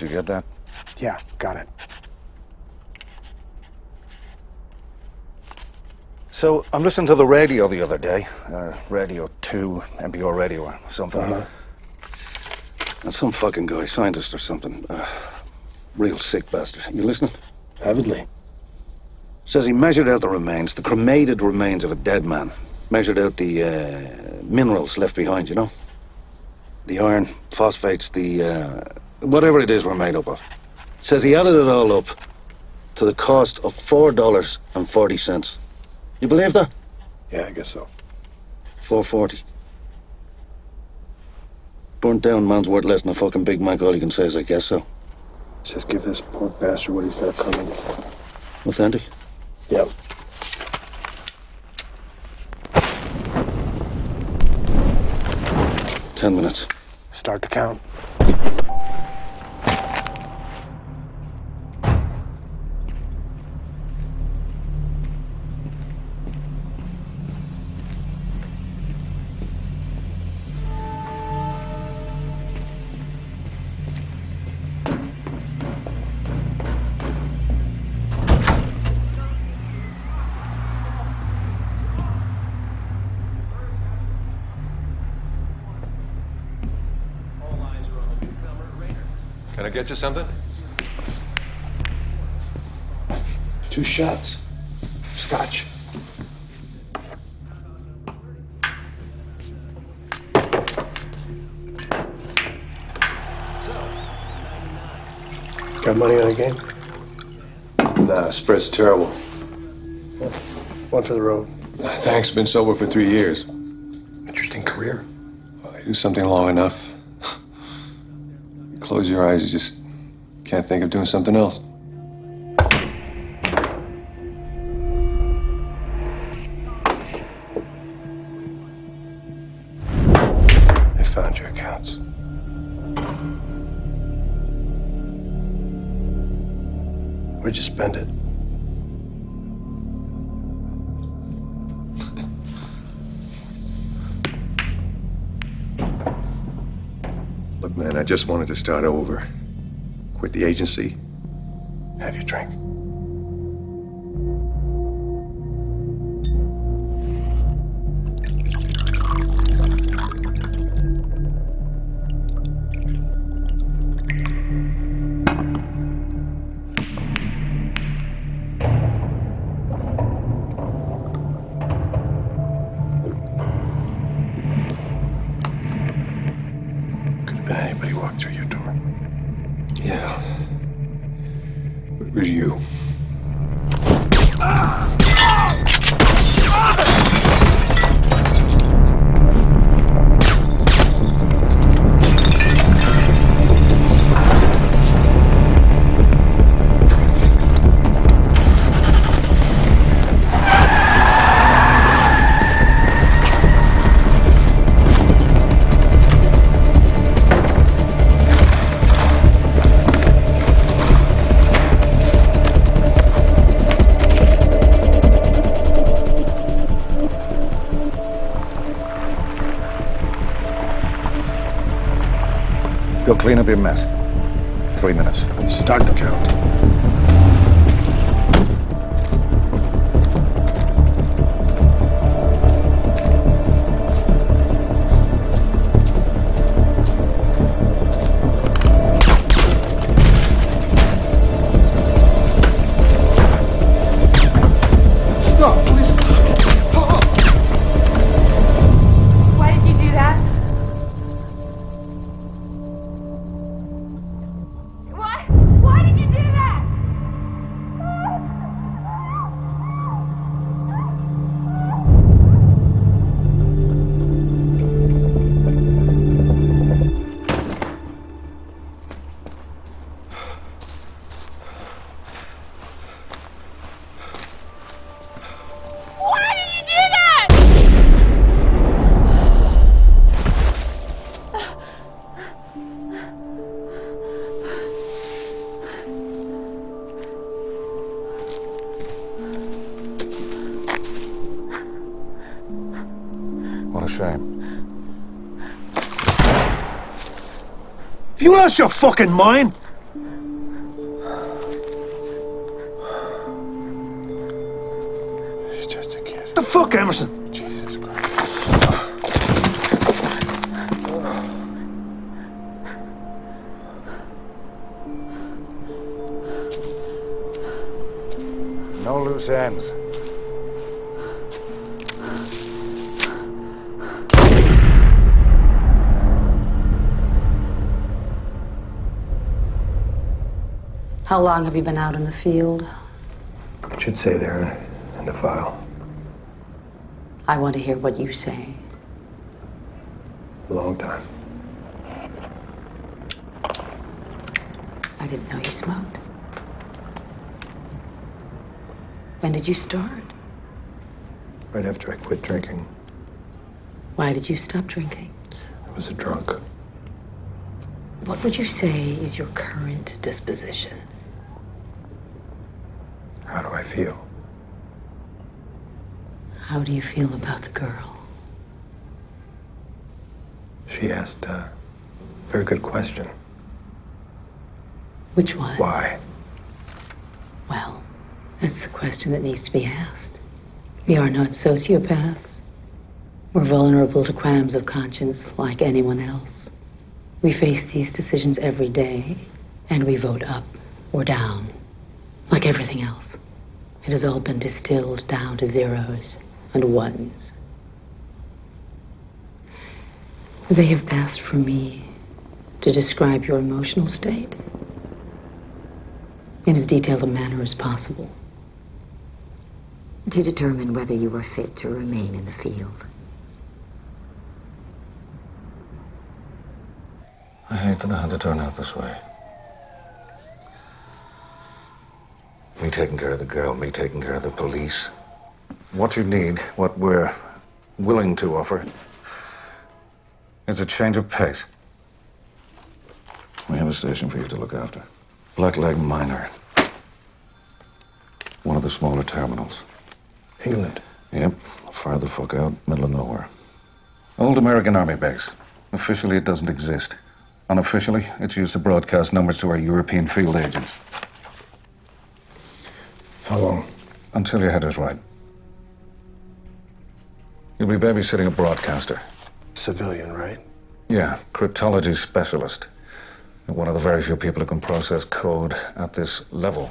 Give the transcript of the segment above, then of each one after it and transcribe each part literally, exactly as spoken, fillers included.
you get that? Yeah, got it. So, I'm listening to the radio the other day. Uh, Radio two, N P R Radio or something. Uh-huh. And some fucking guy, scientist or something. Uh, real sick bastard. You listening? Avidly. Says he measured out the remains, the cremated remains of a dead man. Measured out the uh, minerals left behind, you know? The iron, phosphates, the... Uh, whatever it is we're made up of. Says he added it all up to the cost of four dollars and forty cents. You believe that? Yeah, I guess so. four forty. Burnt down man's worth less than a fucking Big Mac. All you can say is, I guess so. Just give this poor bastard what he's got coming. Authentic? Yep. Ten minutes. Start the count. Can I get you something? Two shots. Scotch. Got money on a game? Nah, spread's terrible. Yeah. One for the road. Thanks, been sober for three years. Interesting career. Well, you do something long enough. You close your eyes, you just can't think of doing something else. I found your accounts. Where'd you spend it? Look, man, I just wanted to start over. Quit the agency. Have your drink. Could anybody walk through your door? Yeah. But it was you. Go clean up your mess. Three minutes. Start the count. Stop, please. Why did you do that? Why? Why did you do that? Why did you do that? What a shame. Have you lost your fucking mind? The fuck, Emerson? Jesus Christ. No loose ends. How long have you been out in the field? It should say there in the file. I want to hear what you say. A long time. I didn't know you smoked. When did you start? Right after I quit drinking, Why did you stop drinking? I was a drunk. What would you say is your current disposition? How do I feel? How do you feel about the girl? She asked a very good question. Which one? Why? Well, that's the question that needs to be asked. We are not sociopaths. We're vulnerable to qualms of conscience like anyone else. We face these decisions every day, and we vote up or down, like everything else. It has all been distilled down to zeros and ones. They have asked for me to describe your emotional state in as detailed a manner as possible. To determine whether you are fit to remain in the field. I hate that it had to turn out this way. Me taking care of the girl, me taking care of the police. What you need, what we're willing to offer, is a change of pace. We have a station for you to look after. Blackleg Minor. One of the smaller terminals. England. Yep, far the fuck out, middle of nowhere. Old American Army base. Officially, it doesn't exist. Unofficially, it's used to broadcast numbers to our European field agents. How long? Until your head is right. You'll be babysitting a broadcaster. Civilian, right? Yeah, cryptology specialist. One of the very few people who can process code at this level.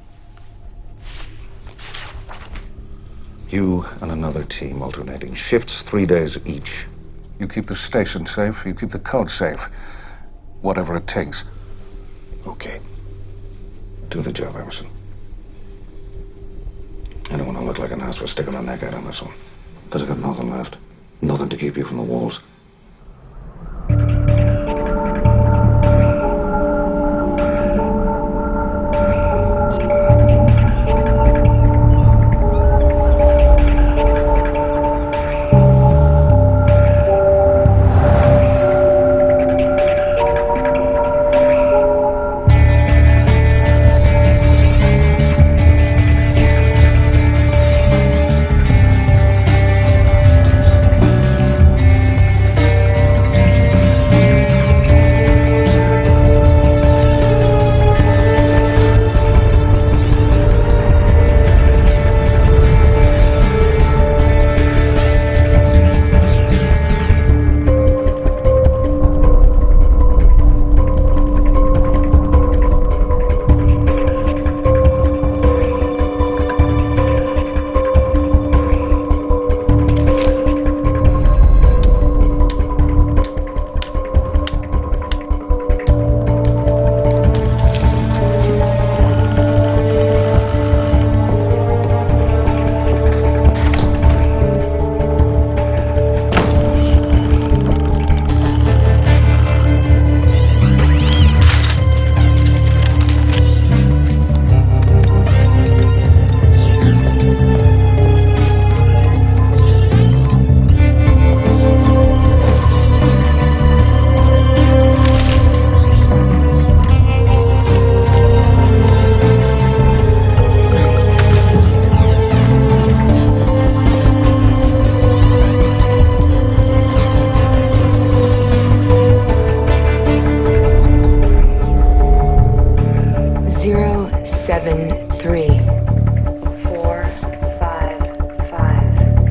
You and another team alternating. Shifts three days each. You keep the station safe, you keep the code safe. Whatever it takes. Okay. Do the job, Emerson. I don't want to look like an ass for sticking my neck out on this one. Because I got nothing left. Nothing to keep you from the walls. Seven, three, four, five, five.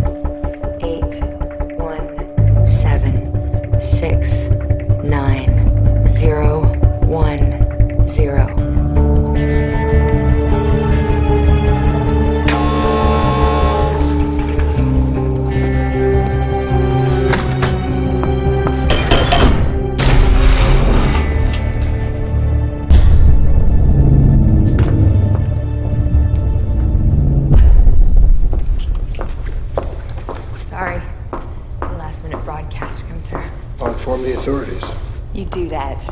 inform the authorities. You do that.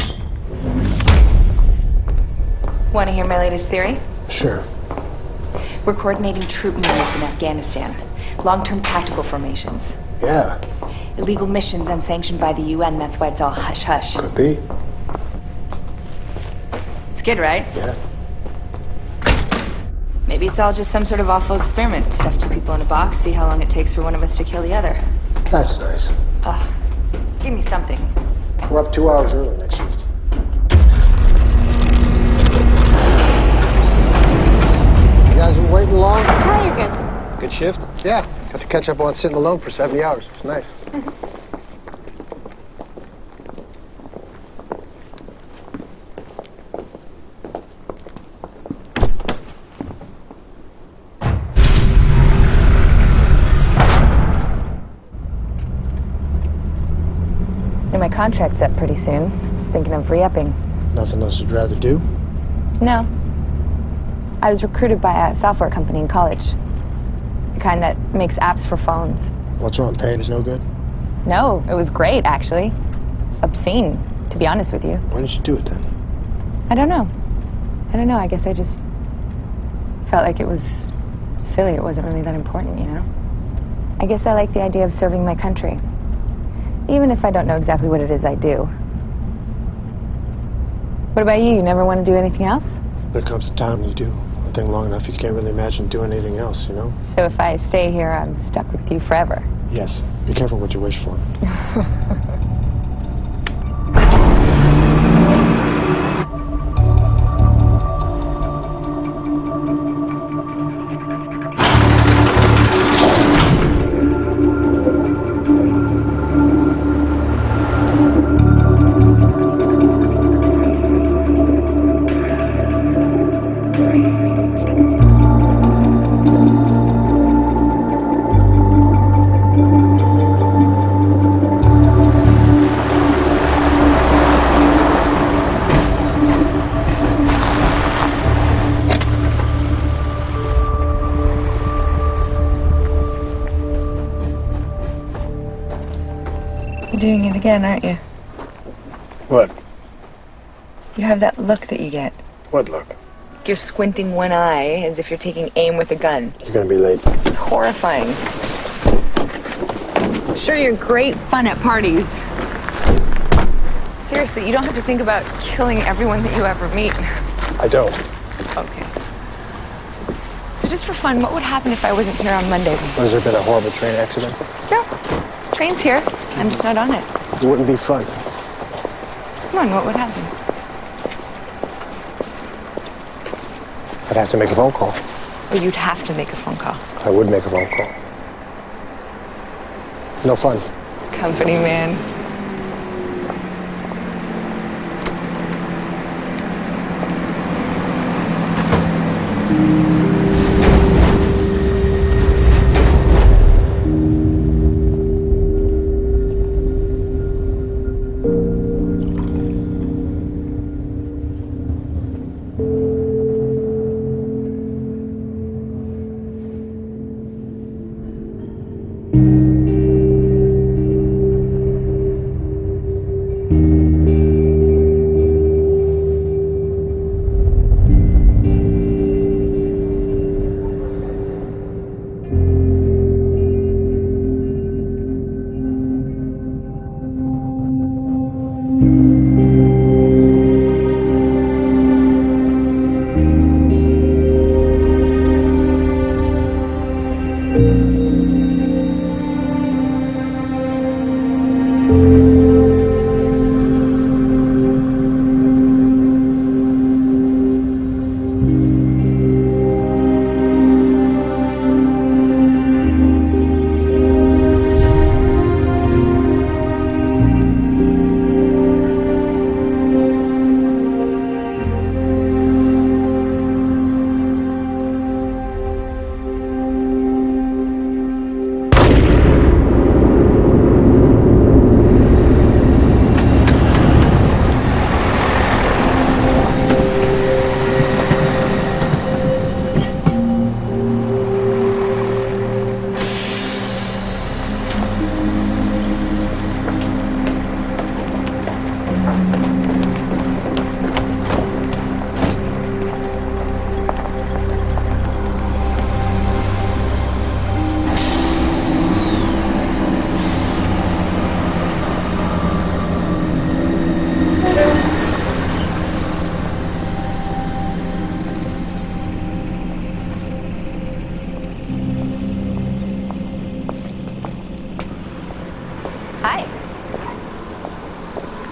Want to hear my latest theory? Sure. We're coordinating troop movements in Afghanistan. Long-term tactical formations. Yeah, Illegal missions unsanctioned by the U N, that's why it's all hush-hush. could be. It's good, right? Yeah. Maybe it's all just some sort of awful experiment. Stuff two people in a box, see how long it takes for one of us to kill the other. That's nice. Ugh. Give me something. We're up two hours early next shift. You guys been waiting long? Hi, you're good. Good shift? Yeah. Got to catch up on sitting alone for seventy hours. It's nice. And my contract's up pretty soon. I was thinking of re-upping. Nothing else you'd rather do? No. I was recruited by a software company in college. The kind that makes apps for phones. What's wrong? Paying is no good? No, it was great, actually. Obscene, to be honest with you. Why didn't you do it then? I don't know. I don't know. I guess I just felt like it was silly. It wasn't really that important, you know? I guess I like the idea of serving my country. Even if I don't know exactly what it is I do. What about you? You never want to do anything else? There comes a time when you do one thing long enough, you can't really imagine doing anything else, you know? So if I stay here, I'm stuck with you forever. Yes. Be careful what you wish for. You're doing it again, aren't you? What? You have that look that you get. What look? You're squinting one eye as if you're taking aim with a gun. You're gonna be late. It's horrifying. Sure, you're great fun at parties. Seriously, you don't have to think about killing everyone that you ever meet. I don't. Okay. So just for fun, what would happen if I wasn't here on Monday? Has there been a horrible train accident? No. Train's here. I'm just not on it. It wouldn't be fun. Come on, what would happen? I'd have to make a phone call. Or you'd have to make a phone call. I would make a phone call. No fun. Company man.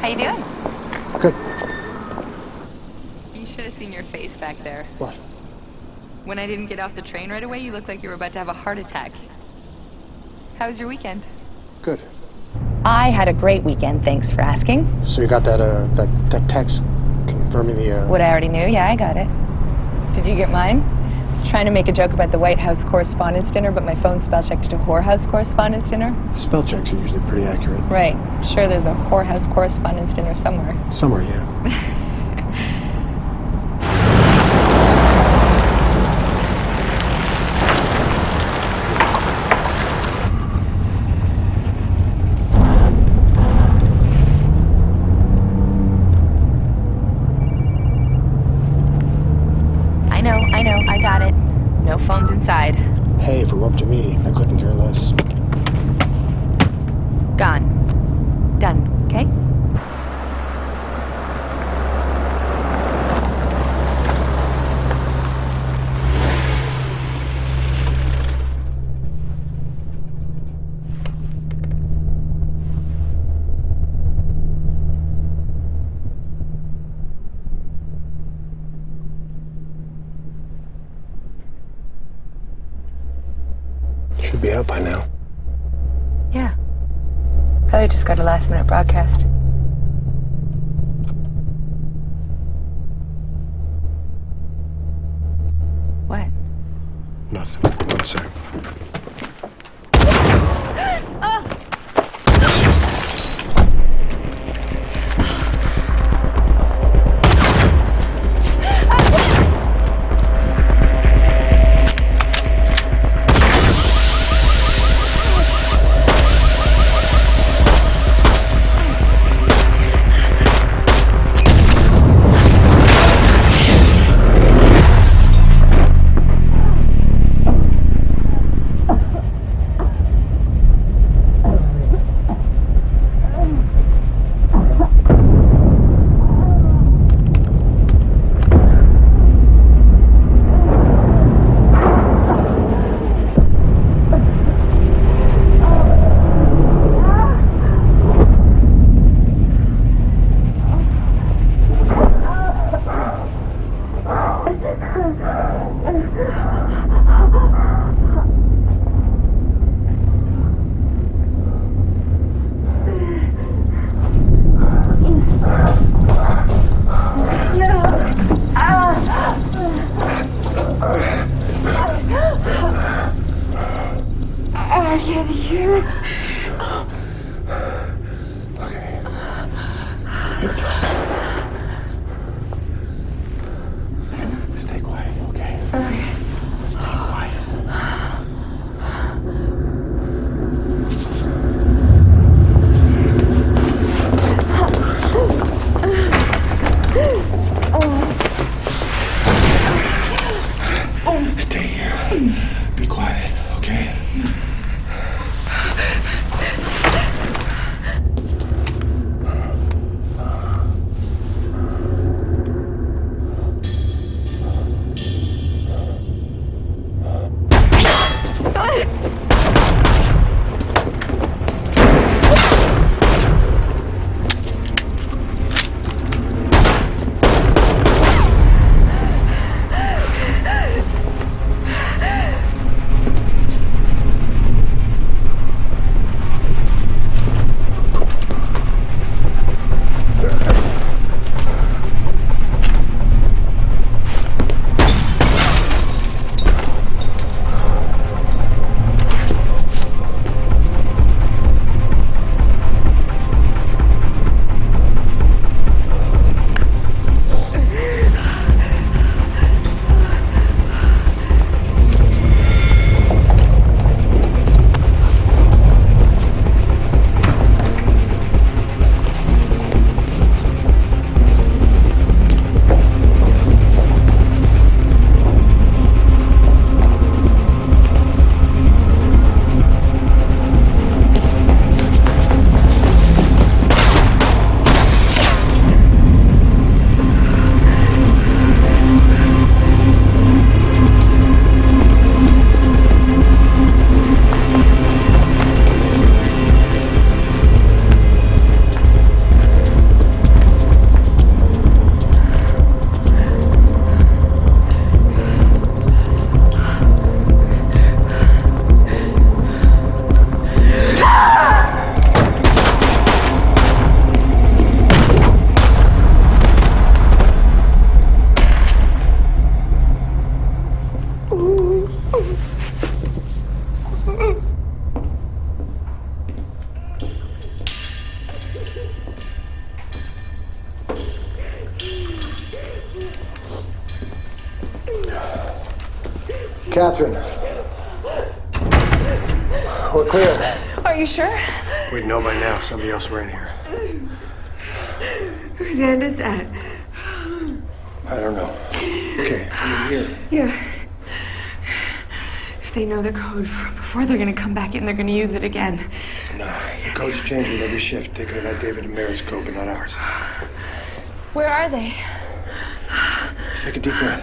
How you doing? Good. You should have seen your face back there. What? When I didn't get off the train right away, you looked like you were about to have a heart attack. How was your weekend? Good. I had a great weekend, thanks for asking. So you got that, uh, that, that text confirming the, uh... What I already knew? Yeah, I got it. Did you get mine? I was trying to make a joke about the White House Correspondents' Dinner, but my phone spell-checked it to Whorehouse Correspondents' Dinner. Spell checks are usually pretty accurate. Right. Sure, there's a Whorehouse Correspondents' Dinner somewhere. Somewhere, yeah. I know, I know, I got it. No phones inside. Hey, if it were up to me, I couldn't care less. Gone. Done, okay? Should be out by now. Yeah. Probably just got a last minute broadcast. What? Nothing. One sec. I can't hear. Okay. Eardrops. Stay quiet, okay? Okay. Stay quiet. Stay here. Be quiet, okay? Catherine. We're clear. Are you sure? We'd know by now. Somebody else were in here. Whose hand is that? I don't know. Okay, I'm here. Yeah. If they know the code from before, they're gonna come back in. They're gonna use it again. No, the code's changed with every shift. They could have had David and Merritt's code, but not ours. Where are they? Take a deep breath.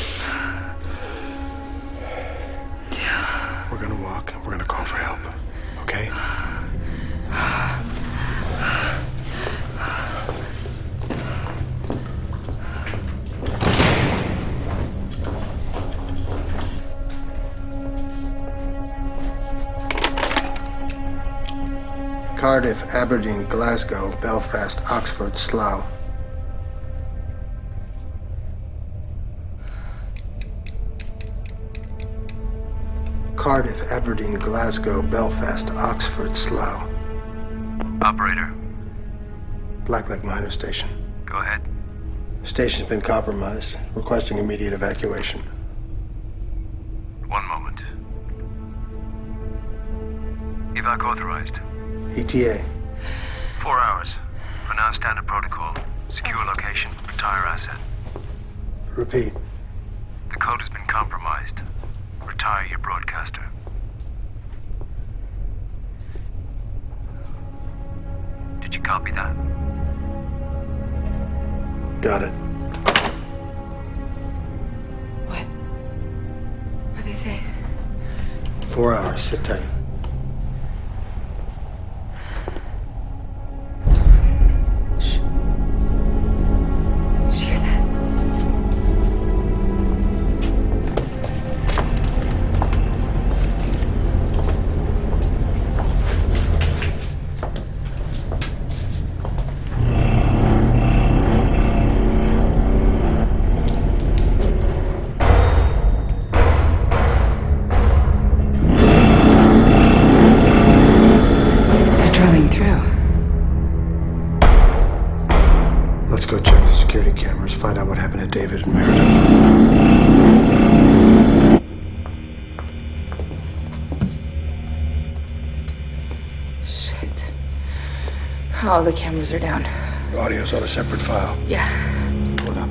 We're gonna walk, and we're gonna call for help. Okay? Cardiff, Aberdeen, Glasgow, Belfast, Oxford, Slough. Cardiff, Aberdeen, Glasgow, Belfast, Oxford, Slough. Operator. Blackleg Minor Station. Go ahead. Station's been compromised. Requesting immediate evacuation. One moment. Evac authorized. E T A. Four hours. For now, standard protocol. Secure location. Retire asset. Repeat. The code has been compromised. Retire your broadcaster. Did you copy that? Got it. What? What'd they say? Four hours. Sit tight. Shh. Did you hear that? Let's go check the security cameras, find out what happened to David and Meredith. Shit. All the cameras are down. Audio's on a separate file. Yeah. Pull it up.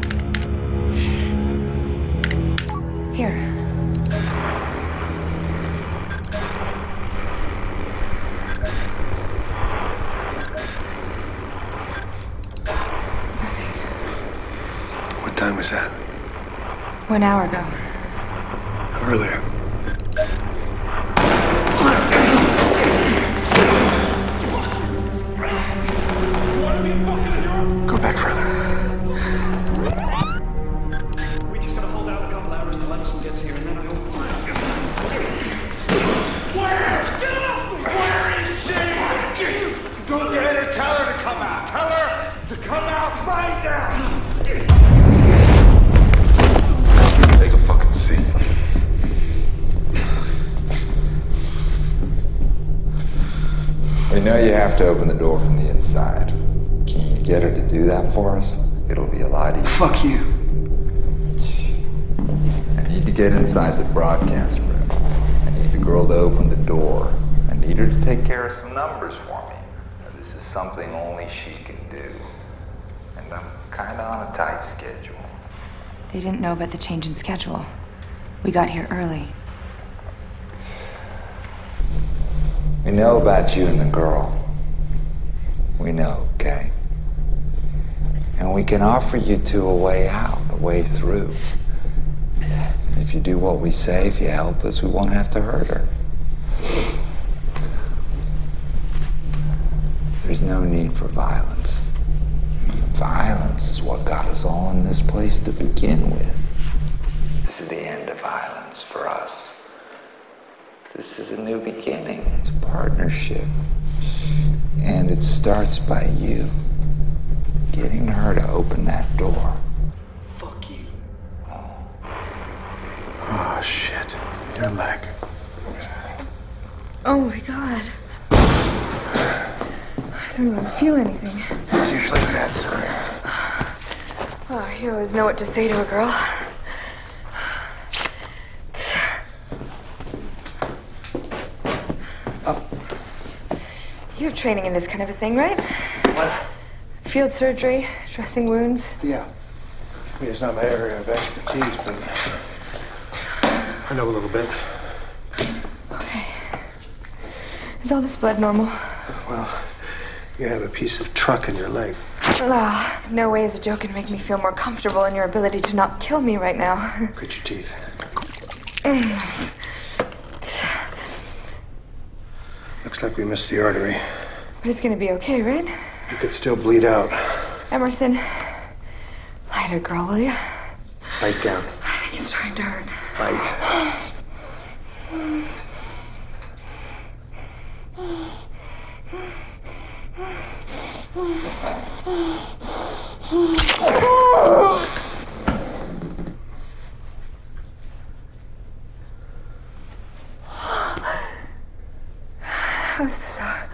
Here. What time was that? One hour ago. Earlier. Go back further. We just gotta hold out a couple hours till Emerson gets here, and then I hope. Where? Get off me! Where is she? Go ahead and tell her to come out. Tell her to come out right now. Take a fucking seat. We know you have to open the door from the inside. Can you get her to do that for us? It'll be a lot easier. Fuck you. I need to get inside the broadcast room. I need the girl to open the door. I need her to take care of some numbers for me. This is something only she can do. And I'm kinda on a tight schedule. They didn't know about the change in schedule. We got here early. We know about you and the girl. We know, okay? And we can offer you two a way out, a way through. If you do what we say, if you help us, we won't have to hurt her. There's no need for violence. Violence is what got us all in this place to begin with. This is the end of violence for us. This is a new beginning. It's a partnership. And it starts by you getting her to open that door. Fuck you. Oh, shit. Your leg. Oh my god. I don't even feel anything. It's usually a bad sign. Oh, you always know what to say to a girl. You have training in this kind of a thing, right? What? Field surgery, dressing wounds. Yeah. I mean, it's not my area of expertise, but I know a little bit. Okay. Is all this blood normal? Well, you have a piece of truck in your leg. Ah, no way is a joke can make me feel more comfortable in your ability to not kill me right now. Look at your teeth. Looks like we missed the artery. But it's gonna be okay, right? You could still bleed out. Emerson, lighter, girl, will you? Bite down. I think it's starting to hurt. Bite. That was bizarre.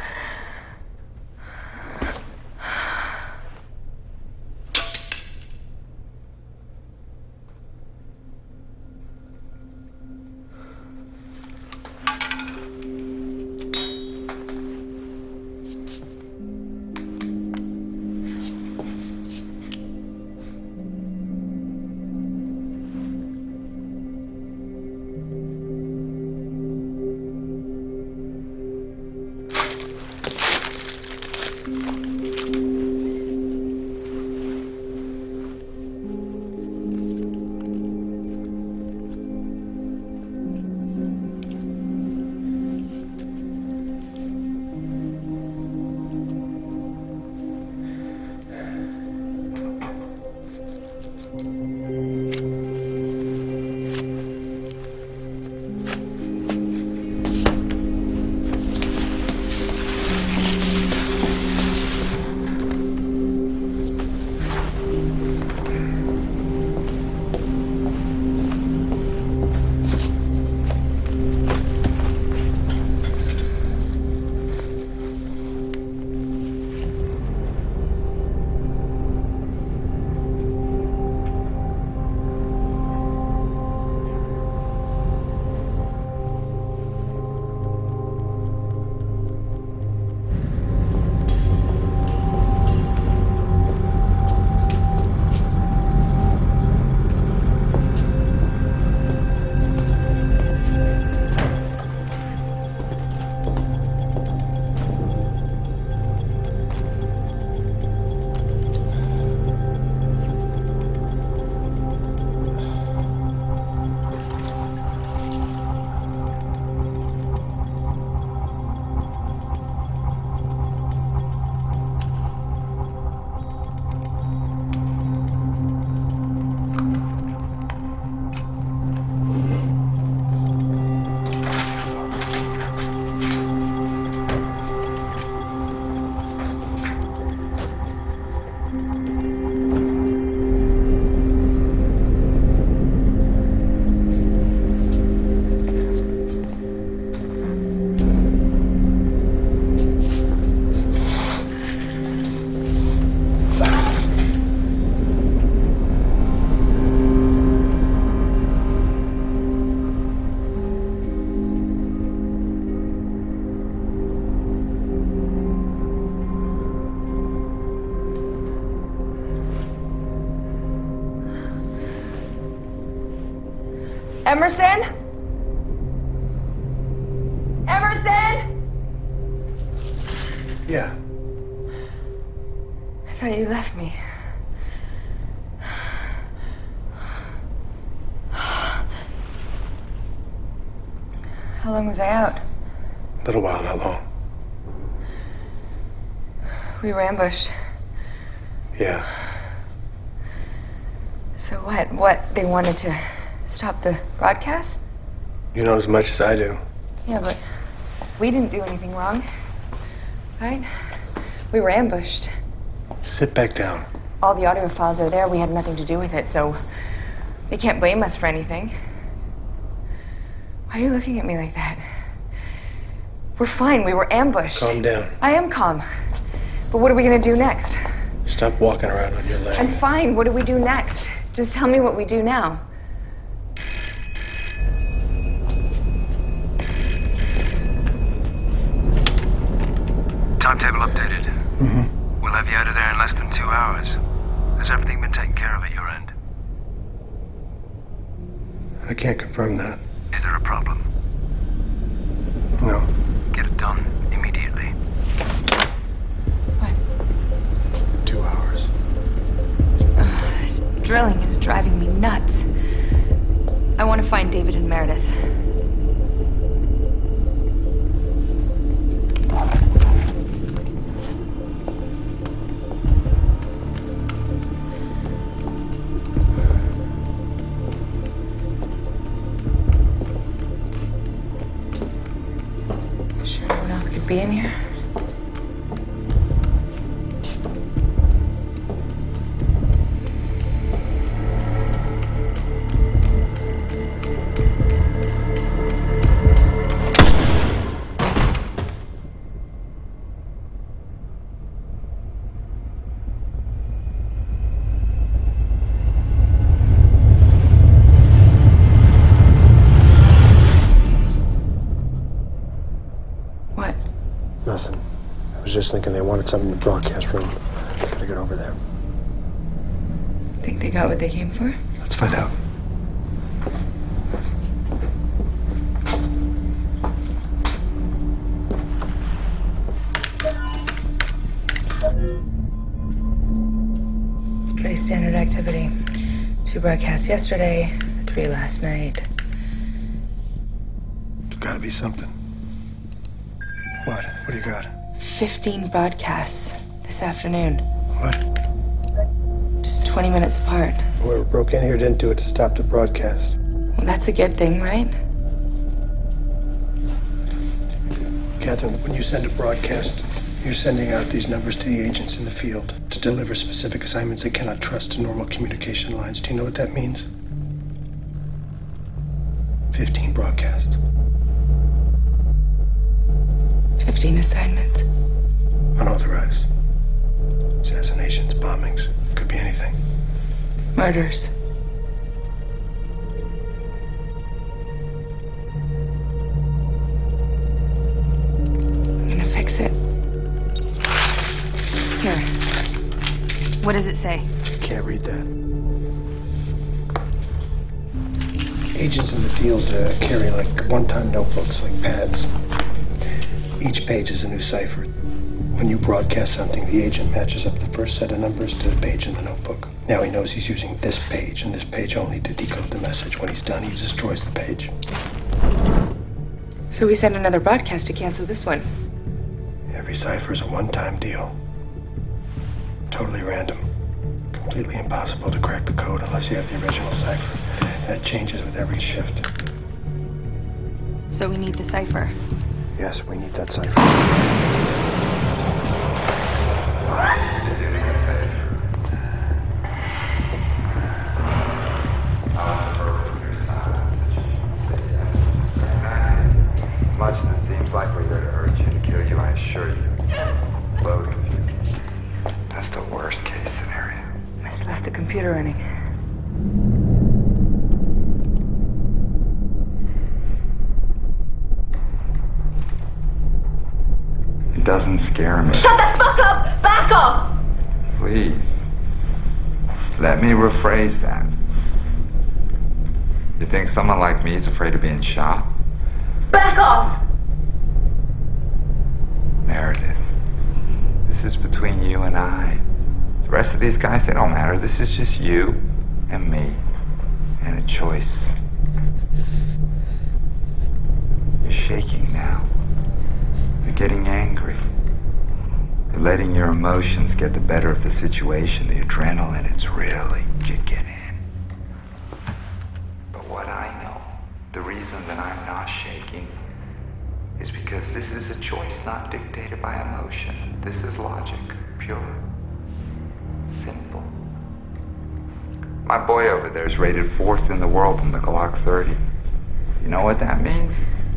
Emerson? Emerson? Yeah. I thought you left me. How long was I out? A little while, not long. We were ambushed. Yeah. So what? What? They wanted to stop the broadcast? You know as much as I do. Yeah, but we didn't do anything wrong. Right? We were ambushed. Sit back down. All the audio files are there. We had nothing to do with it, so they can't blame us for anything. Why are you looking at me like that? We're fine. We were ambushed. Calm down. I am calm. But what are we gonna do next? Stop walking around on your leg. I'm fine. What do we do next? Just tell me what we do now. Timetable updated. Mm-hmm. We'll have you out of there in less than two hours. Has everything been taken care of at your end? I can't confirm that. Is there a problem? No. Get it done immediately. What? Two hours. Ugh, this drilling is driving me nuts. I want to find David and Meredith. Sure no one else could be in here? What? Nothing. I was just thinking they wanted something in the broadcast room. Gotta get over there. Think they got what they came for? Let's find out. It's pretty standard activity. Two broadcasts yesterday, three last night. There's gotta be something. What? What do you got? Fifteen broadcasts this afternoon. What? Just twenty minutes apart. Whoever broke in here didn't do it to stop the broadcast. Well, that's a good thing, right? Catherine, when you send a broadcast, you're sending out these numbers to the agents in the field to deliver specific assignments they cannot trust to normal communication lines. Do you know what that means? Fifteen broadcasts. Fifteen assignments. Unauthorized. Assassinations, bombings. Could be anything. Murders. I'm gonna fix it. Here. What does it say? Can't read that. Agents in the field uh, carry like one-time notebooks, like pads. Each page is a new cipher. When you broadcast something, the agent matches up the first set of numbers to the page in the notebook. Now he knows he's using this page and this page only to decode the message. When he's done, he destroys the page. So we send another broadcast to cancel this one. Every cipher is a one-time deal. Totally random. Completely impossible to crack the code unless you have the original cipher. That changes with every shift. So we need the cipher. Yes, we need that cipher. As much as it seems like we're here to hurt you and kill you, I assure you, load with you. That's the worst case scenario. Must have left the computer running. It doesn't scare me. Shut the fuck up! Back off! Please. Let me rephrase that. You think someone like me is afraid of being shot? Back off! Meredith, this is between you and I. The rest of these guys, they don't matter. This is just you and me and a choice. You're shaking now. You're getting angry. You're letting your emotions get the better of the situation. The adrenaline, it's really kicking in. But what I know, the reason that I'm not shaking, is because this is a choice not dictated by emotion. This is logic, pure, simple. My boy over there is rated fourth in the world in the Glock thirty. You know what that means?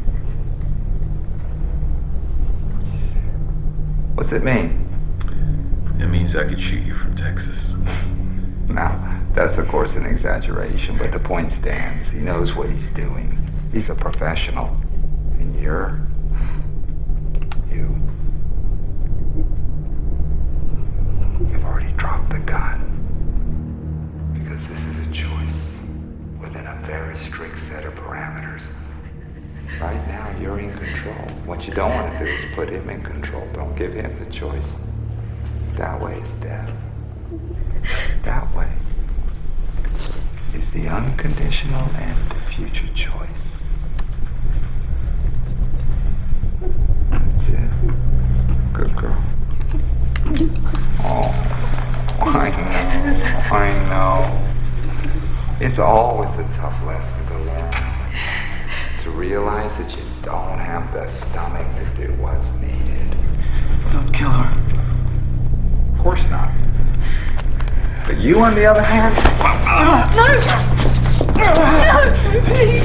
What's it mean? It means I could shoot you from Texas. Now, that's of course an exaggeration, but the point stands. He knows what he's doing. He's a professional. And you're... you. you've already dropped the gun. Because this is a choice within a very strict set of parameters. Right now, you're in control. What you don't want to do is put him in control. Don't give him the choice. That way is death. That way is the unconditional end of future choice. That's it. Good girl. Oh, I know, I know. It's always a tough lesson to learn. To realize that you don't have the stomach to do what's needed. Don't kill her. Of course not. But you, on the other hand... No! No! Please!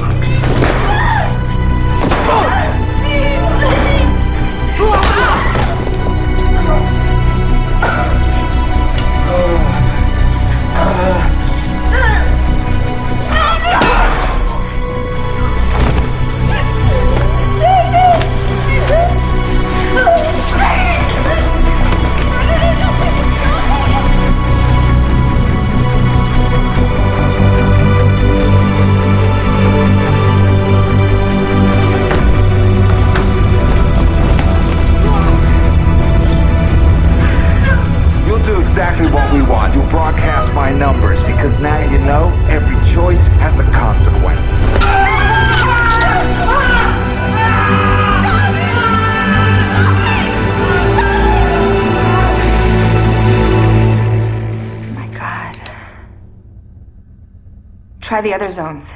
Exactly what we want. You'll broadcast my numbers because now you know every choice has a consequence. My God. Try the other zones.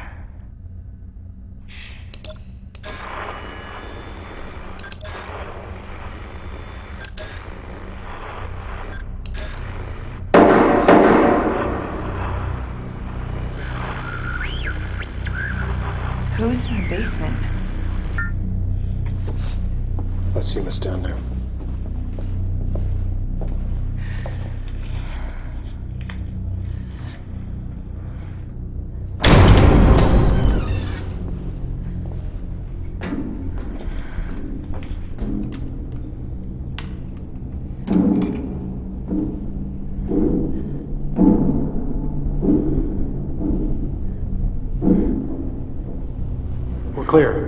Who's in the basement? Let's see what's down there. We're clear.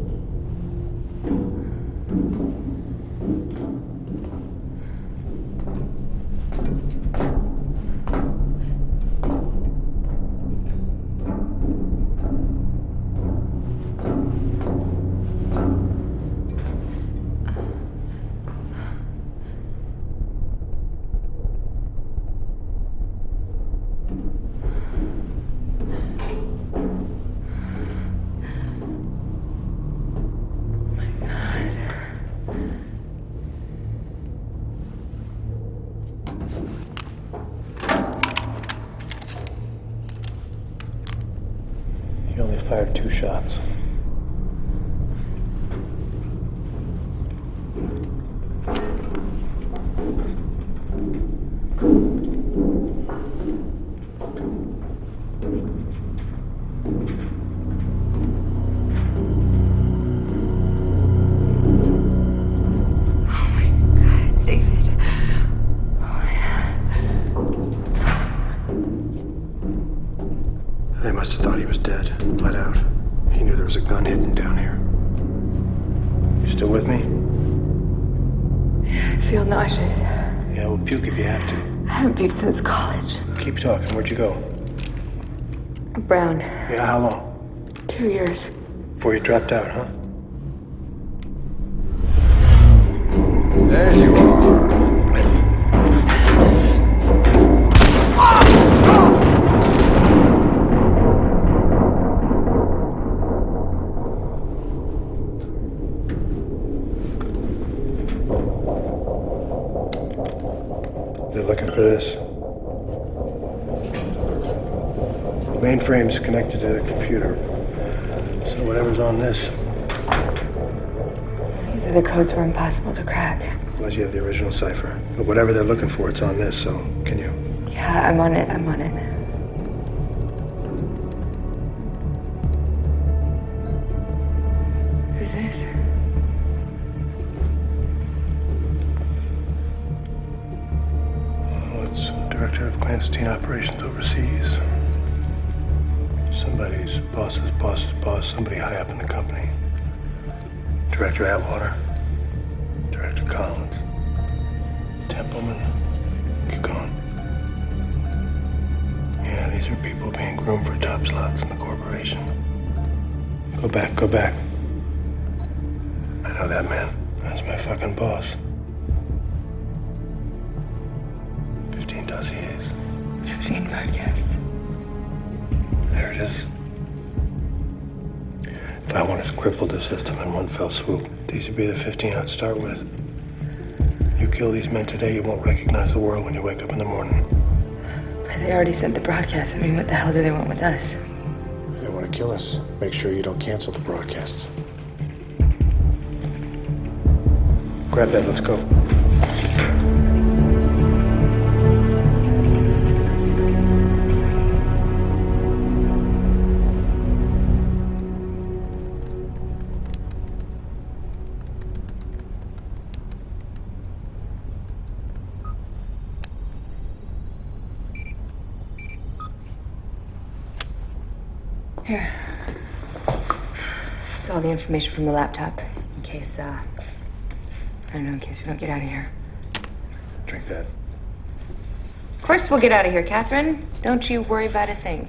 You only fired two shots. They must have thought he was dead, bled out. He knew there was a gun hidden down here. You still with me? I feel nauseous. Yeah, well, puke if you have to. I haven't puked since college. Keep talking. Where'd you go? Brown. Yeah, how long? Two years. Before you dropped out, huh? There you are. They're looking for this. The mainframe's connected to the computer. So whatever's on this. These are the codes were impossible to crack. Unless you have the original cipher. But whatever they're looking for, it's on this, so can you? Yeah, I'm on it, I'm on it. Who's this? overseeing operations overseas. Somebody's boss's boss's boss, somebody high up in the company. Director Atwater, Director Collins, Templeman, keep going. Yeah, these are people being groomed for top slots in the corporation. Go back, go back. I know that man. That's my fucking boss. Fifteen dossiers. Fifteen podcasts. There it is. If I wanted to cripple the system in one fell swoop, these would be the fifteen I'd start with. You kill these men today, you won't recognize the world when you wake up in the morning. But they already sent the broadcast. I mean, what the hell do they want with us? They want to kill us. Make sure you don't cancel the broadcasts. Grab that, let's go. Here. It's all the information from the laptop, in case, uh... I don't know, in case we don't get out of here. Drink that. Of course we'll get out of here, Catherine. Don't you worry about a thing.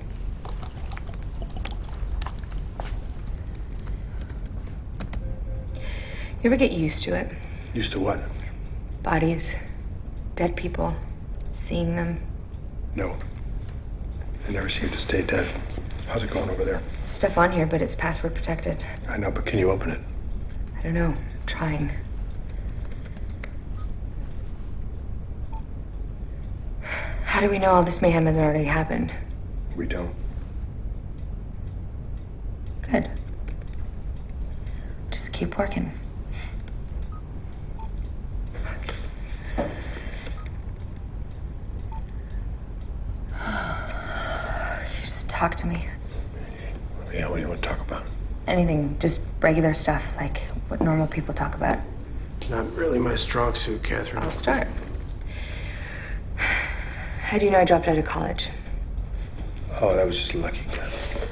You ever get used to it? Used to what? Bodies. Dead people. Seeing them. No. I never seem to stay dead. How's it going over there? Stuff on here, but it's password protected. I know, but can you open it? I don't know. I'm trying. How do we know all this mayhem has already happened? We don't. Good. Just keep working. You just talk to me. Yeah, what do you want to talk about? Anything, just regular stuff, like what normal people talk about. Not really my strong suit, Catherine. I'll start. How do you know I dropped out of college? Oh, that was just a lucky guess.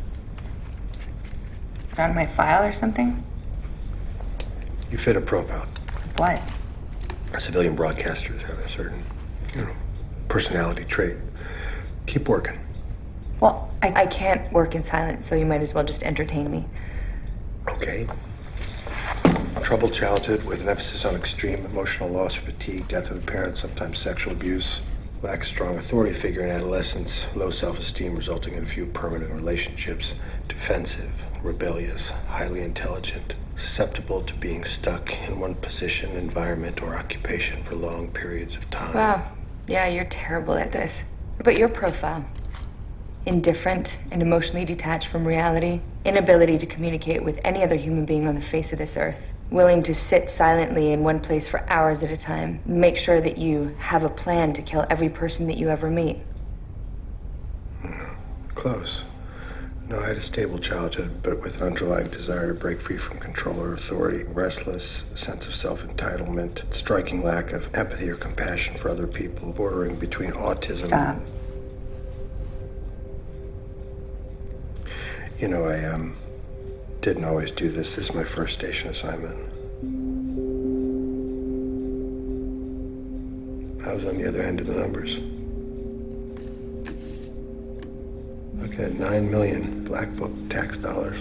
On my file or something? You fit a profile. What? Civilian broadcasters have a certain, you know, personality trait. Keep working. Well, I, I can't work in silence, so you might as well just entertain me. Okay. Troubled childhood with an emphasis on extreme emotional loss or fatigue, death of a parent, sometimes sexual abuse, lack of strong authority figure in adolescence, low self-esteem resulting in few permanent relationships, defensive, rebellious, highly intelligent, susceptible to being stuck in one position, environment, or occupation for long periods of time. Wow. Yeah, you're terrible at this. What about your profile? Indifferent and emotionally detached from reality, inability to communicate with any other human being on the face of this earth, willing to sit silently in one place for hours at a time, make sure that you have a plan to kill every person that you ever meet. Close. No, I had a stable childhood, but with an underlying desire to break free from control or authority, restless sense of self-entitlement, striking lack of empathy or compassion for other people, bordering between autism... Stop. You know, I um, didn't always do this. This is my first station assignment. I was on the other end of the numbers. Looking at nine million Black Book tax dollars.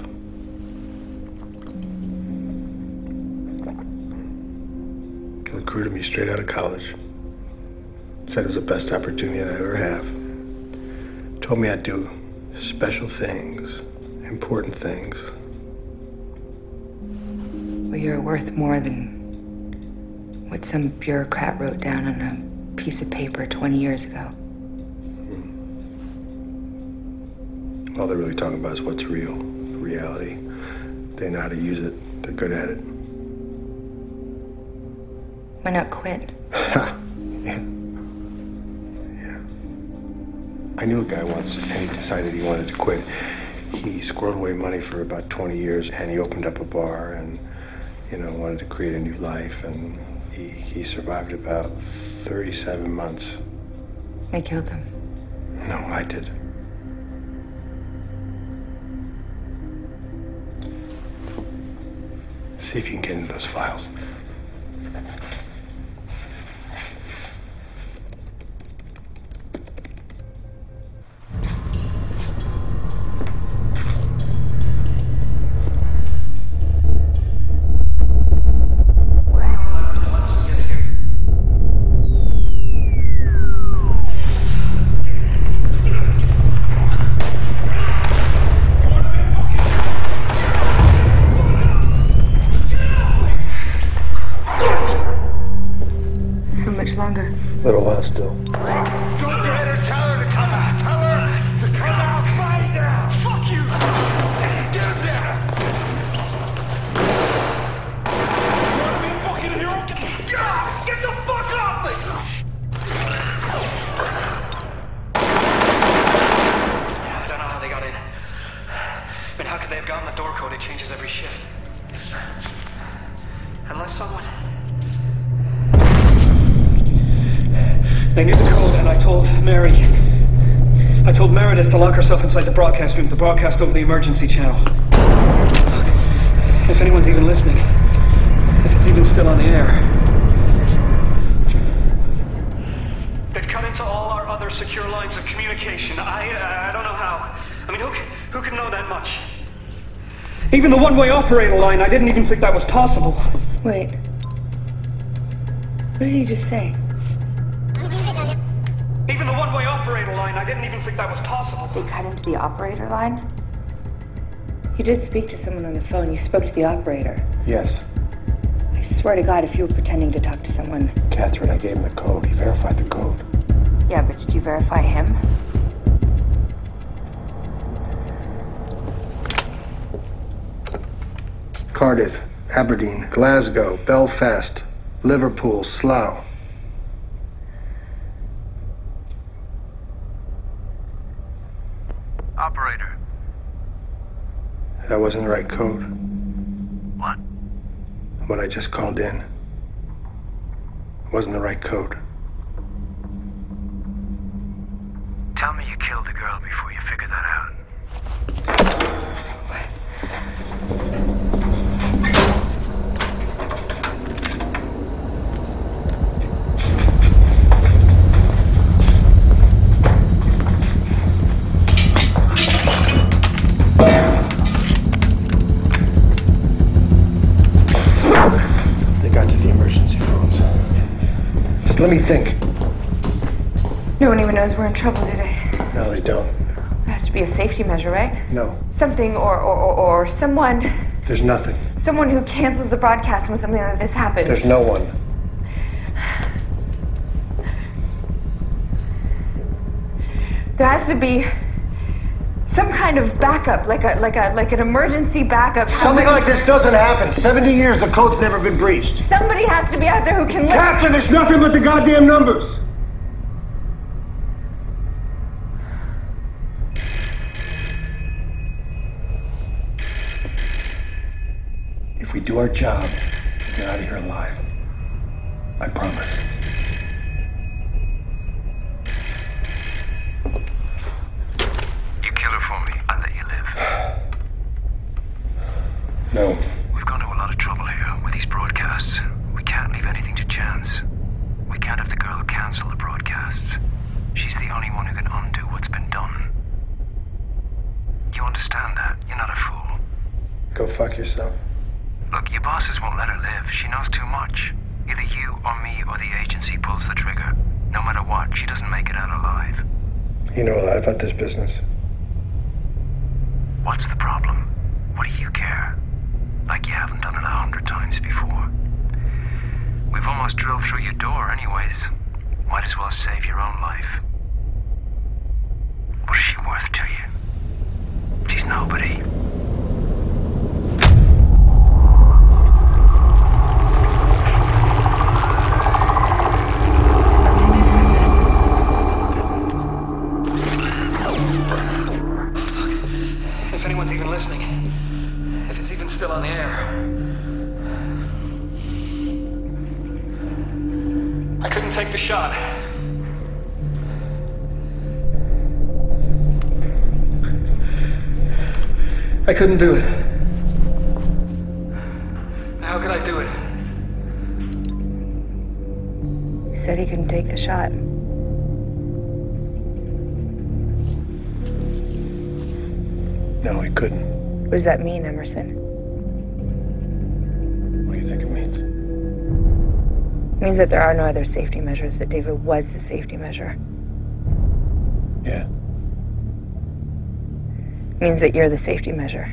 Recruited me straight out of college. Said it was the best opportunity I'd ever have. Told me I'd do special things. Important things. Well, you're worth more than what some bureaucrat wrote down on a piece of paper twenty years ago. Hmm. All they're really talking about is what's real, reality. They know how to use it. They're good at it. Why not quit? Ha! Yeah. Yeah. I knew a guy once, and he decided he wanted to quit. He squirreled away money for about twenty years, and he opened up a bar and, you know, wanted to create a new life, and he, he survived about thirty-seven months. They killed him. No, I did. See if you can get into those files. Longer. A little while still. Go get her, tell her to come out. Tell her to come out right now. Fuck you. Get him there. You want to be fucking hero? Get, get off. Get the fuck off me. Yeah, I don't know how they got in. I mean, how could they have gotten the door code? It changes every shift. Unless someone... They knew the code, and I told Mary. I told Meredith to lock herself inside the broadcast room to broadcast over the emergency channel. If anyone's even listening, if it's even still on the air. They've cut into all our other secure lines of communication. I, uh, I don't know how. I mean, who, who can know that much? Even the one-way operator line, I didn't even think that was possible. Wait. What did he just say? Even the one-way operator line, I didn't even think that was possible. They cut into the operator line? You did speak to someone on the phone. You spoke to the operator. Yes. I swear to God, if you were pretending to talk to someone... Catherine, I gave him the code. He verified the code. Yeah, but did you verify him? Cardiff, Aberdeen, Glasgow, Belfast, Liverpool, Slough. Operator. That wasn't the right code. What? What I just called in wasn't the right code. Tell me you killed the girl before you figure that out. They got to the emergency phones. Just let me think. No one even knows we're in trouble, do they? No, they don't. There has to be a safety measure, right? No. Something or, or, or, or someone... There's nothing. Someone who cancels the broadcast when something like this happens. There's no one. There has to be some kind of backup, like a like a like an emergency backup. Something like this doesn't happen. seventy years, the code's never been breached. Somebody has to be out there who can... Captain, there's nothing but the goddamn numbers. If we do our job, we'll get out of here alive. I promise. You kill her for me, I'll let you live. No. We've gone to a lot of trouble here with these broadcasts. We can't leave anything to chance. We can't have the girl cancel the broadcasts. She's the only one who can undo what's been done. You understand that? You're not a fool. Go fuck yourself. Look, your bosses won't let her live. She knows too much. Either you or me or the agency pulls the trigger. No matter what, she doesn't make it out alive. You know a lot about this business. What's the problem? What do you care? Like you haven't done it a hundred times before. We've almost drilled through your door anyways. Might as well save your own life. What is she worth to you? She's nobody. If anyone's even listening, if it's even still on the air. I couldn't take the shot. I couldn't do it. How could I do it? He said he couldn't take the shot. No, he couldn't. What does that mean, Emerson? What do you think it means? It means that there are no other safety measures, that David was the safety measure. Yeah. It means that you're the safety measure.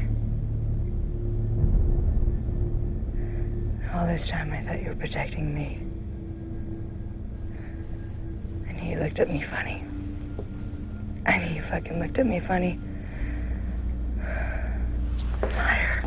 All this time I thought you were protecting me. And you looked at me funny. I mean, you fucking looked at me funny. Liar.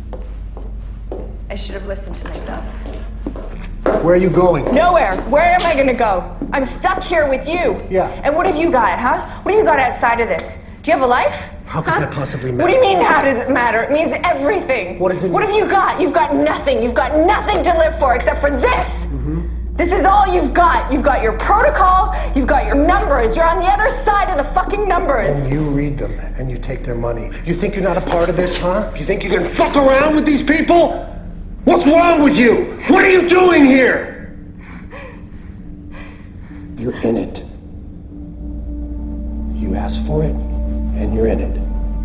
I should have listened to myself. Where are you going? Nowhere. Where am I gonna go? I'm stuck here with you. Yeah. And what have you got, huh? What have you got outside of this? Do you have a life? How could huh? that possibly matter? What do you mean, how does it matter? It means everything. What does it mean? What have you got? You've got nothing. You've got nothing to live for except for this. Mm-hmm. This is all you've got. You've got your protocol. You've got your numbers. You're on the other side of the fucking numbers. And you read them and you take their money. You think you're not a part of this, huh? You think you can fuck around with these people? What's wrong with you? What are you doing here? You're in it. You asked for it, and you're in it.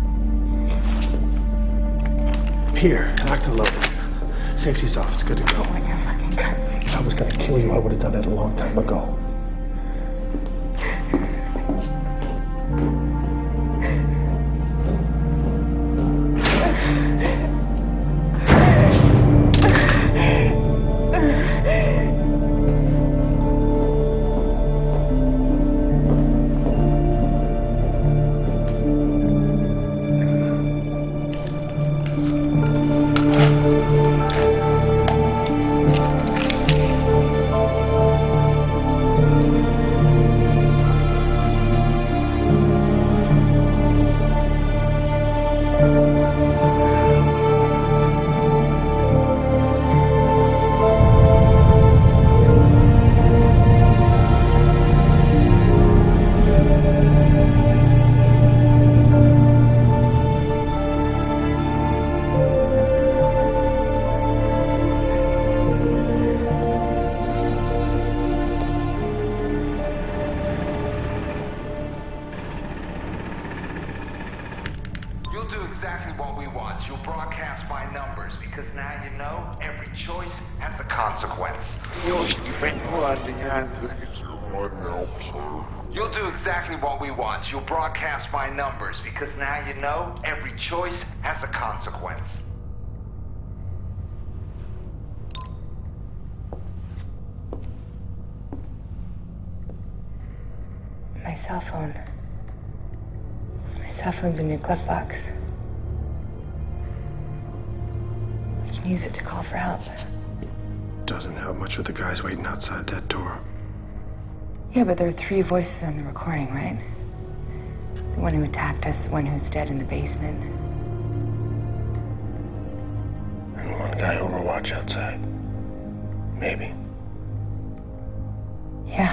Here, locked and loaded. Safety's off. It's good to go. When you're fucking cut. If I was gonna kill you, I would have done it a long time ago. You'll do exactly what we want. You'll broadcast my numbers, because now you know every choice has a consequence. My cell phone. My cell phone's in your glove box. We can use it to call for help. Doesn't help much with the guys waiting outside that door. Yeah, but there are three voices on the recording, right? The one who attacked us, the one who's dead in the basement. And one guy overwatch outside. Maybe. Yeah.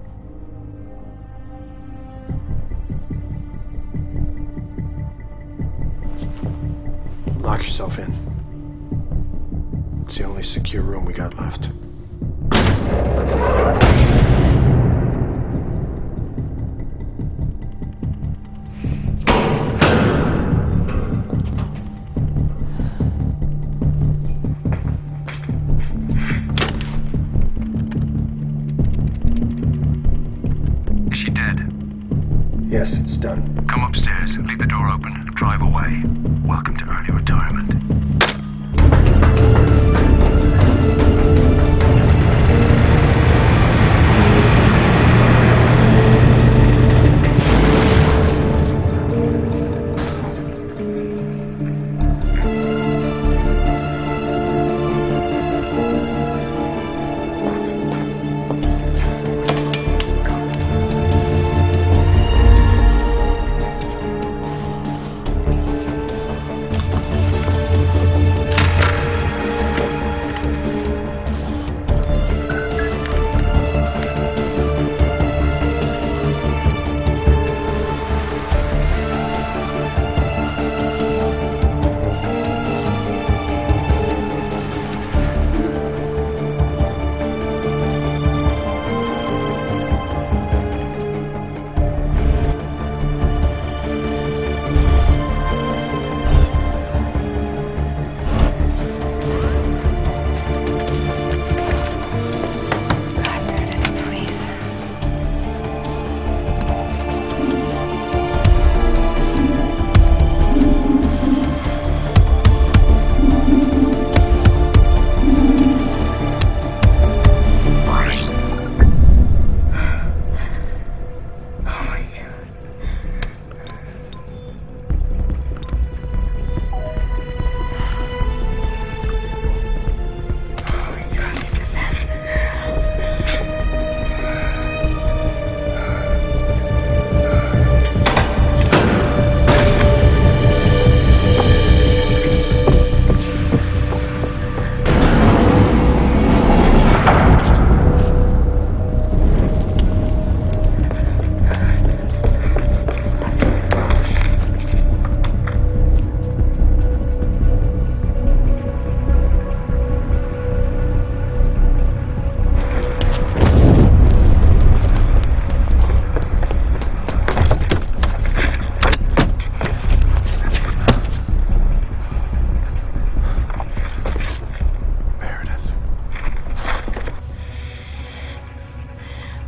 Lock yourself in. It's the only secure room we got left. Is she dead? Yes, it's done. Come upstairs, leave the door open, drive away. Welcome to early retirement.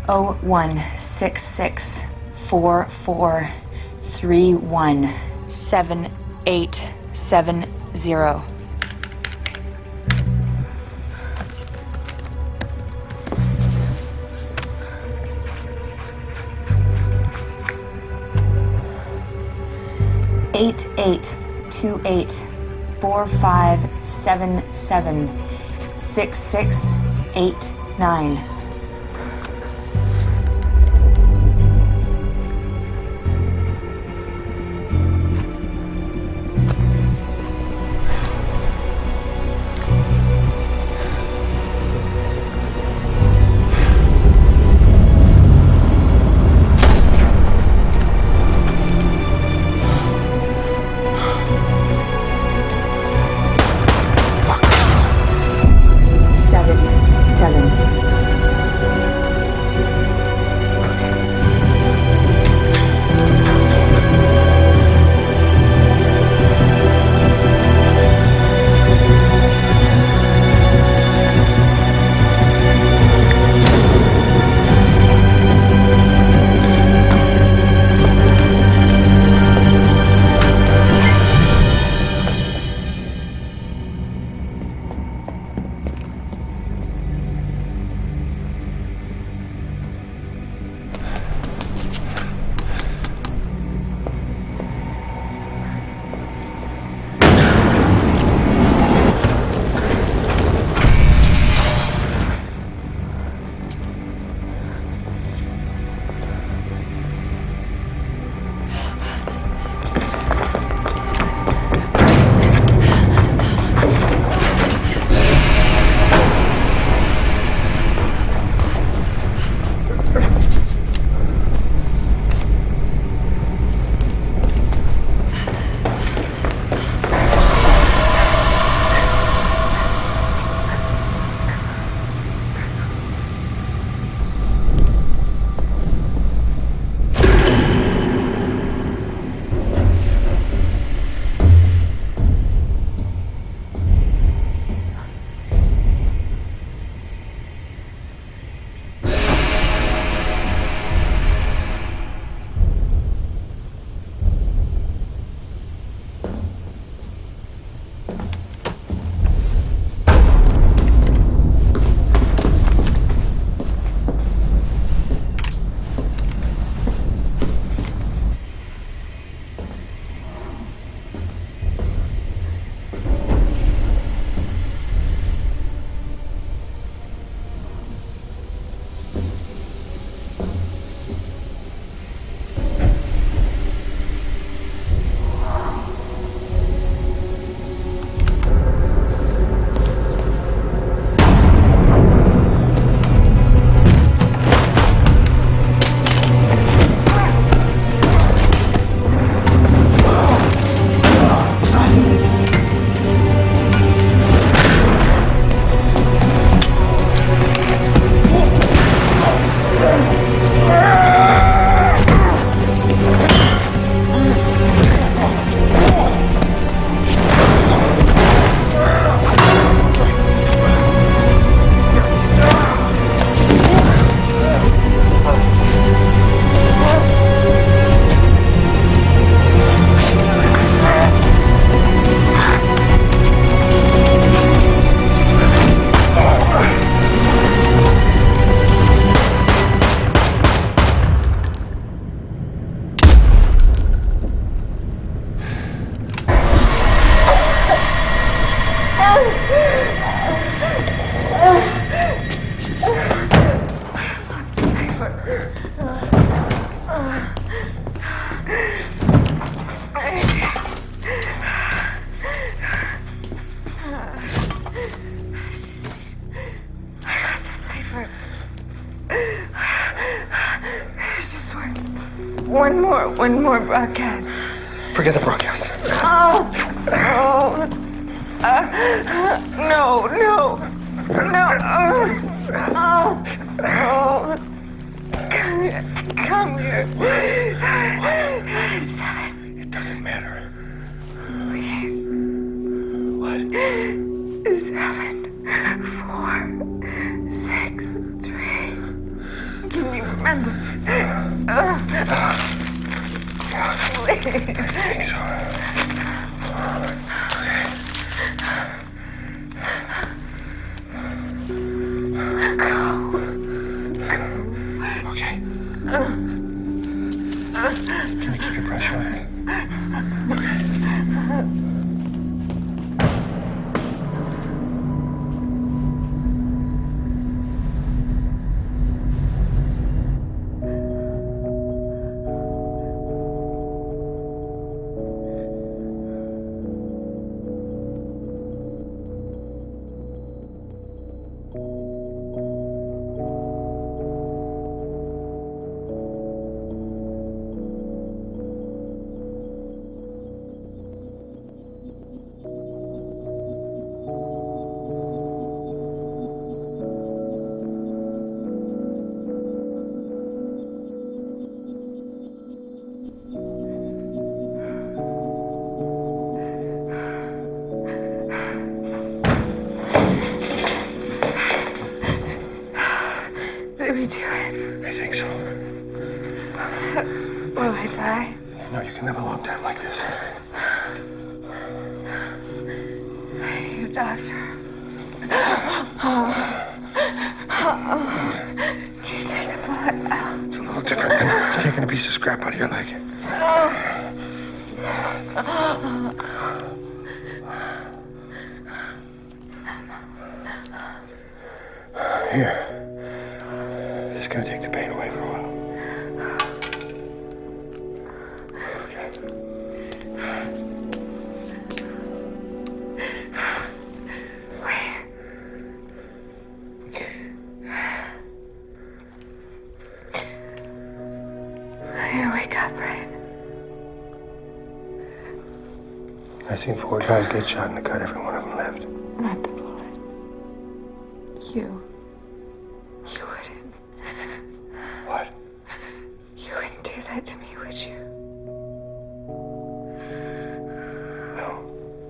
oh one six six four four three one seven eight seven zero. Eight eight two eight four five seven seven six six eight nine. One more, one more broadcast. Forget the broadcast. Oh, oh, uh, no, no, no. Uh, oh, oh, come here, come here. Seven. It doesn't matter. Please. What? Seven, four, six, three. Give me remember. Uh, please. I think so. Okay. Can I keep your pressure on it? Did we do it? I think so. Will I die? No, you can live a long time like this. You doctor. Can you take the bullet out? It's a little different than taking a piece of scrap out of your leg. Here. This is gonna take the pain away for a while. I'm gonna wake up, right? I've seen four guys get shot in the gut. Every one of them lived. Not the bullet. You. You wouldn't. What? You wouldn't do that to me, would you? No.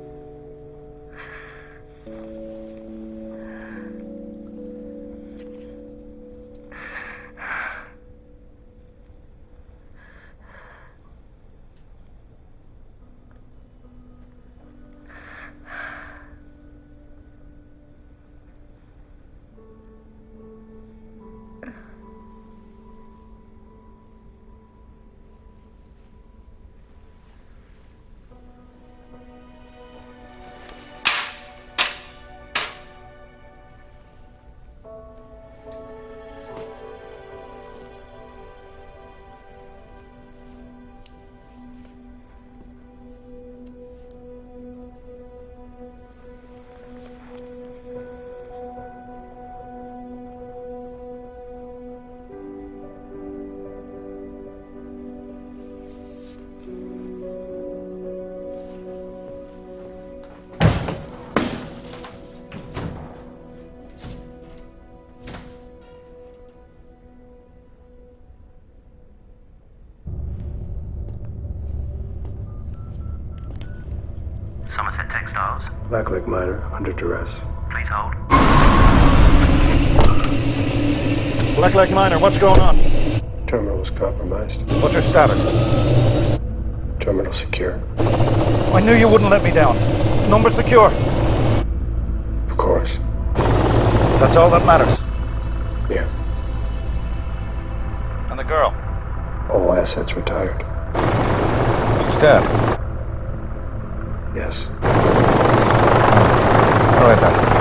Somerset Textiles. Blackleg Miner, under duress. Please hold. Blackleg Miner, what's going on? Terminal was compromised. What's your status? Terminal secure. I knew you wouldn't let me down. Number secure. Of course. That's all that matters. Yeah. And the girl? All assets retired. She's dead. Yes. All right then.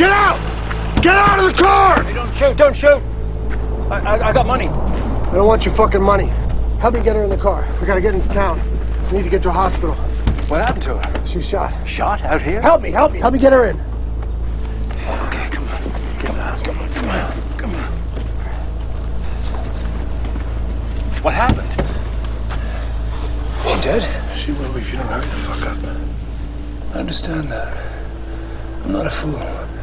Get out! Get out of the car! Hey, don't shoot, don't shoot! I, I, I got money. I don't want your fucking money. Help me get her in the car. We gotta get into town. We need to get to a hospital. What happened to her? She was shot. Shot out here? Help me, help me, help me get her in. Okay, come on. Come on, come on, come on, come on. What happened? She dead? She will if you don't hurry the fuck up. I understand that. I'm not a fool.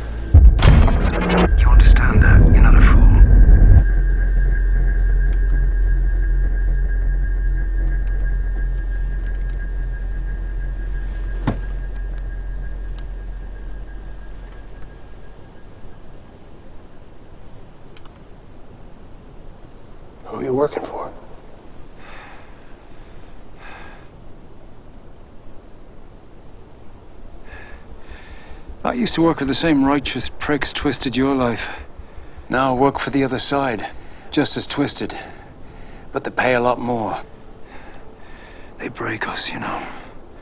You understand that? You're not a fool. Who are you working for? I used to work with the same righteous pricks twisted your life. Now I work for the other side, just as twisted. But they pay a lot more. They break us, you know.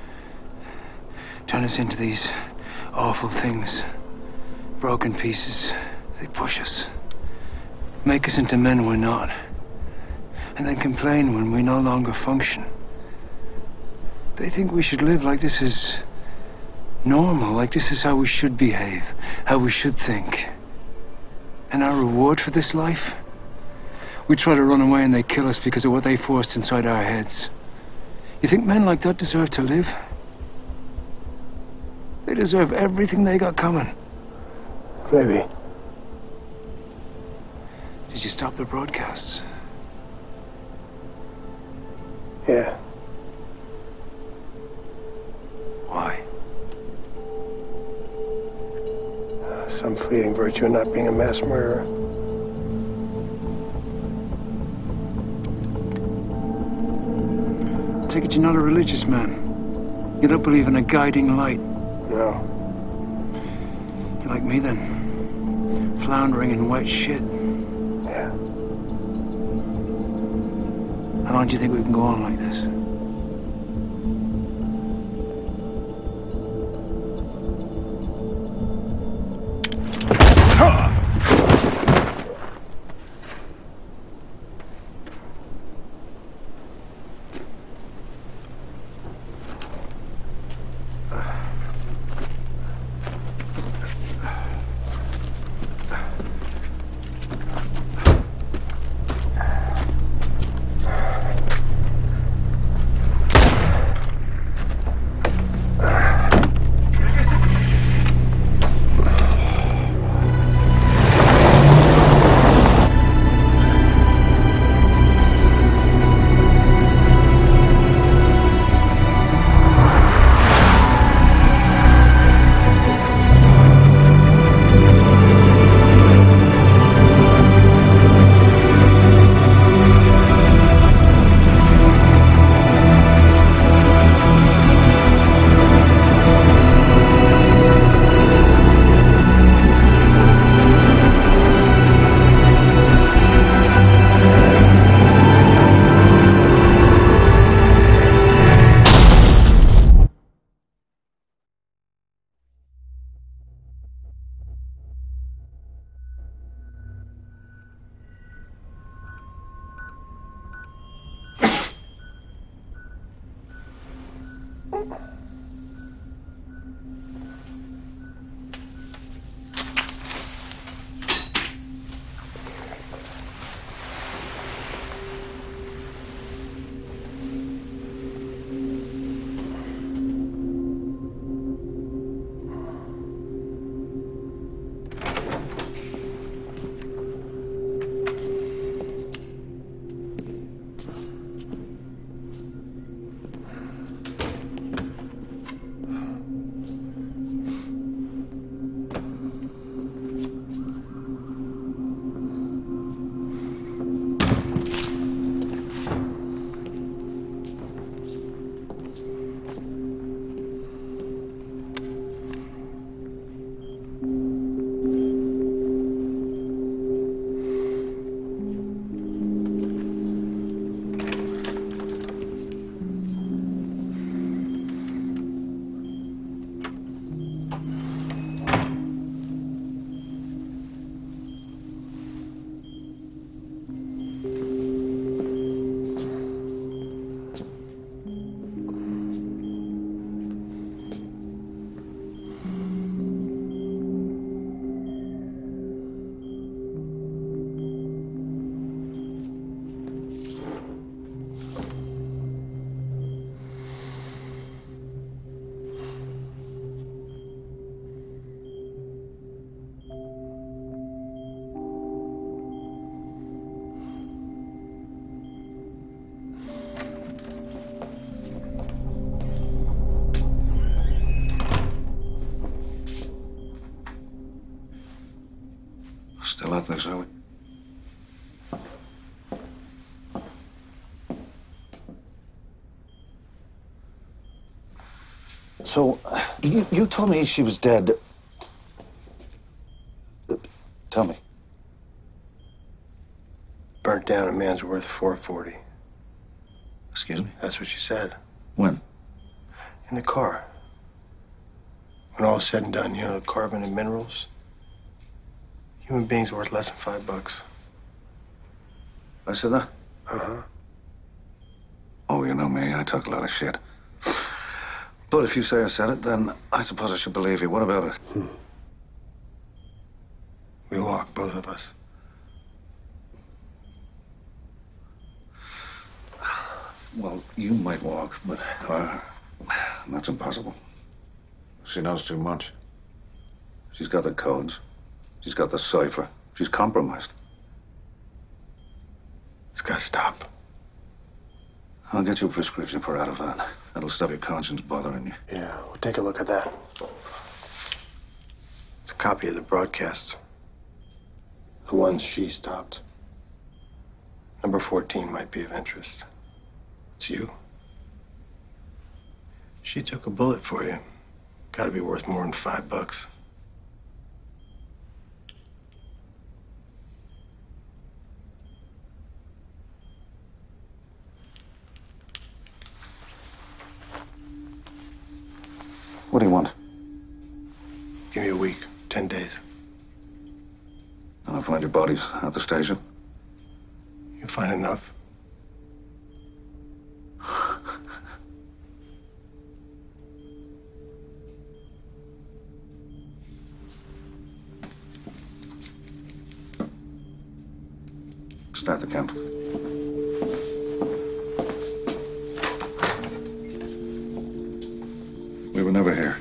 Turn us into these awful things. Broken pieces. They push us. Make us into men we're not. And then complain when we no longer function. They think we should live like this is normal, like this is how we should behave, how we should think. And our reward for this life? We try to run away and they kill us because of what they forced inside our heads. You think men like that deserve to live? They deserve everything they got coming. Maybe. Did you stop the broadcasts? Yeah. Why? Some fleeting virtue in not being a mass murderer. I take it you're not a religious man. You don't believe in a guiding light. No. You're like me then. Floundering in wet shit. Yeah. How long do you think we can go on like this? about this, are we? So, uh, you, you told me she was dead. Uh, tell me. Burnt down, a man's worth four forty. Excuse me? That's what she said. When? In the car. When all is said and done, you know, the carbon and minerals. Human beings are worth less than five bucks. I said that? Uh-huh. Oh, you know me, I talk a lot of shit. But if you say I said it, then I suppose I should believe you. What about it? Hmm. We walk, both of us. Well, you might walk, but uh, that's impossible. She knows too much. She's got the codes. She's got the cipher. She's compromised. It's got to stop. I'll get you a prescription for Ativan. That'll stop your conscience bothering you. Yeah, we'll take a look at that. It's a copy of the broadcasts. The ones she stopped. Number fourteen might be of interest. It's you. She took a bullet for you. Gotta be worth more than five bucks. What do you want? Give me a week, ten days. And I'll find your bodies at the station. You'll find enough. Start the count. We were never here.